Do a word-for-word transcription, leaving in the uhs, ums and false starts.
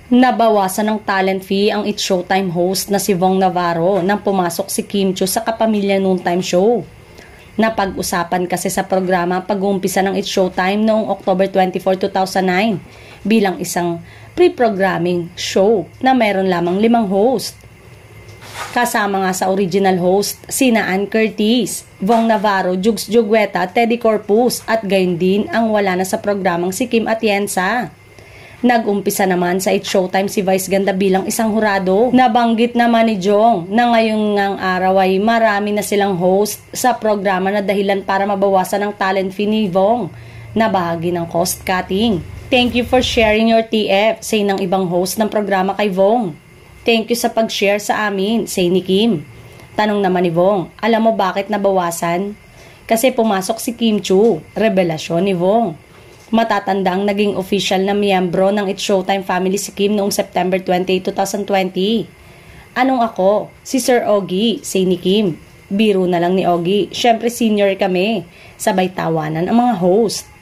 Nabawasan ng talent fee ang It's Showtime host na si Vong Navarro nang pumasok si Kim Chiu sa Kapamilya Noontime Show. Napag-usapan kasi sa programa pag-uumpisa ng It's Showtime noong October twenty-fourth, two thousand nine bilang isang pre-programming show na mayroon lamang limang host. Kasama nga sa original host sina Ann Curtis, Vong Navarro, Jugs Jugueta, Teddy Corpus at gayon din ang wala na sa programang si Kim Atienza. Nag-umpisa naman sa It's Showtime si Vice Ganda bilang isang hurado. Nabanggit naman ni Jong na ngayong ngang araw ay marami na silang host sa programa na dahilan para mabawasan ang talent fee ni Vong na bahagi ng cost cutting. Thank you for sharing your T F, say ng ibang host ng programa kay Vong. Thank you sa pag-share sa amin, say ni Kim. Tanong naman ni Vong, alam mo bakit nabawasan? Kasi pumasok si Kim Chiu, revelasyon ni Vong. Matatandang naging official na miyembro ng It's Showtime family si Kim noong September twenty-eighth, two thousand twenty. Anong ako? Si Sir Ogie, say ni Kim. Biro na lang ni Ogie, syempre senior kami. Sabay tawanan ang mga host.